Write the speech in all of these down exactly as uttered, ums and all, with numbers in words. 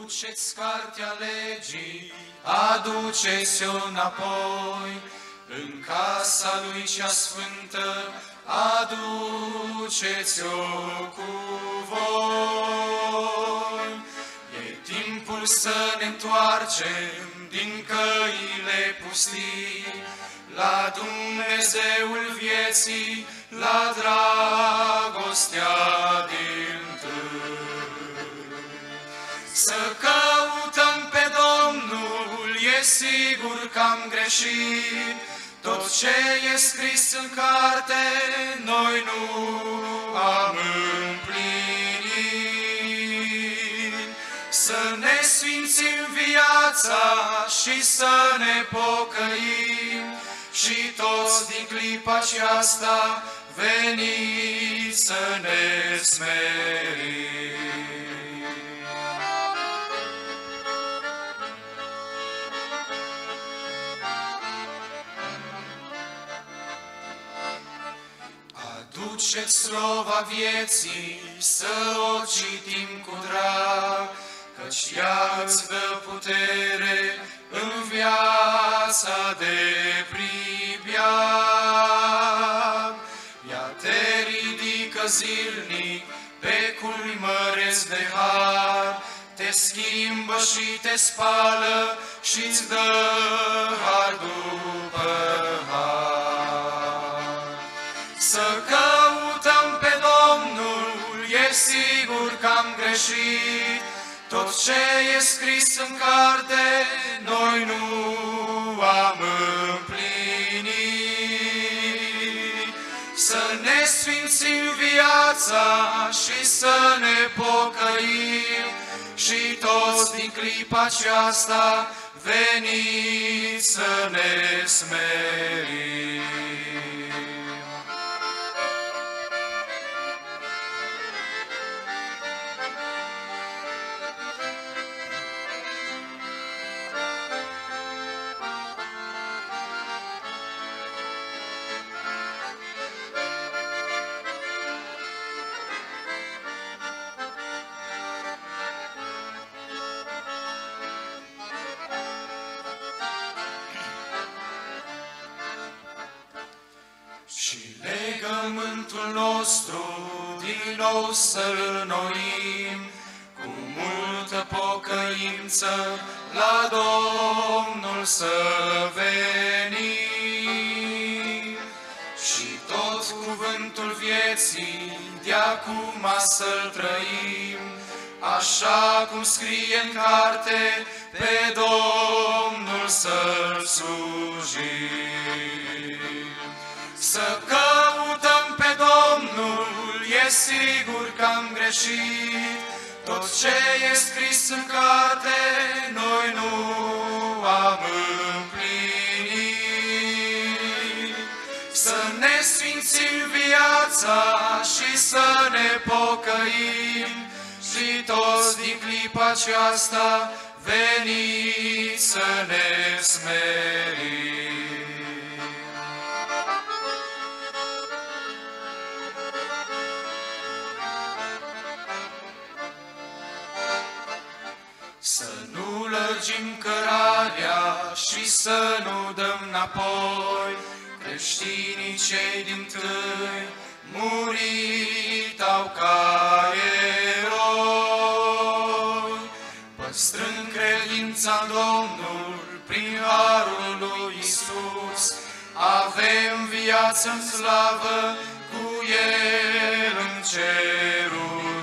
Duceți cartea legii, aduceți-o înapoi, în casa lui cea sfântă, aduceți-o cu voi. E timpul să ne întoarcem din căile pustii, la Dumnezeul vieții, la dragostea din-tâi. Să căutăm pe Domnul, e sigur că am greșit. Tot ce e scris în carte, noi nu am împlinit. Să ne sfințim viața și să ne pocăim, și toți din clipa aceasta veniți să ne smerim. Aduceți slova vieții, să o citim cu drag, căci ea îți dă putere în viața de pribeag. Ea te ridică zilnic pe culmi măreți de har, te schimbă și te spală și-ți dă har după har. Să căutăm pe Domnul, e sigur că am greșit. Tot ce e scris în carte, noi nu am împlinit. Să ne sfințim viața și să ne pocăim, și toți din clipa aceasta veniți să ne smerim. Și legământul nostru din nou să-l înnoim, cu multă pocăință la Domnul să venim. Și tot cuvântul vieții de acum să-l trăim, așa cum scrie în carte, pe Domnul să-l slujim. Să căutăm pe Domnul, e sigur că am greșit. Tot ce e scris în carte, noi nu am împlinit. Să ne sfințim viața și să ne pocăim, și toți din clipa aceasta veniți să ne smerim. Să nu lărgim cărarea și să nu dăm înapoi. Creștinii cei dintâi murit-au ca eroi, păstrând credința în Domnul prin harul lui Iisus. Avem viață în slavă cu El în cerul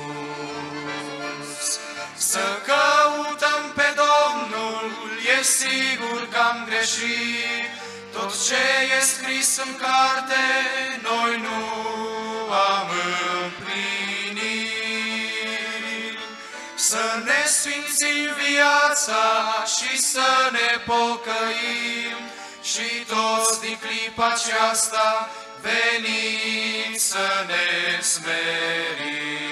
sus. Să căutăm pe Domnul, e sigur că am greșit. Tot ce e scris în carte, noi nu am împlinit. Să ne sfințim viața și să ne pocăim, și toți din clipa aceasta veniți să ne smerim.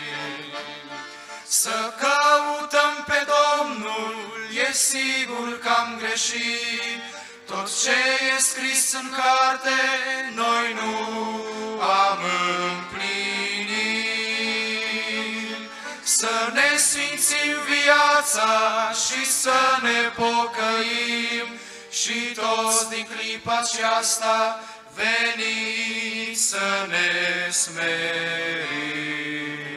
Să căutăm pe Domnul, e sigur că am greșit. Tot ce e scris în carte, noi nu am împlinit. Să ne sfințim viața viața și să ne pocăim și toți din clipa aceasta veniți să ne smerim.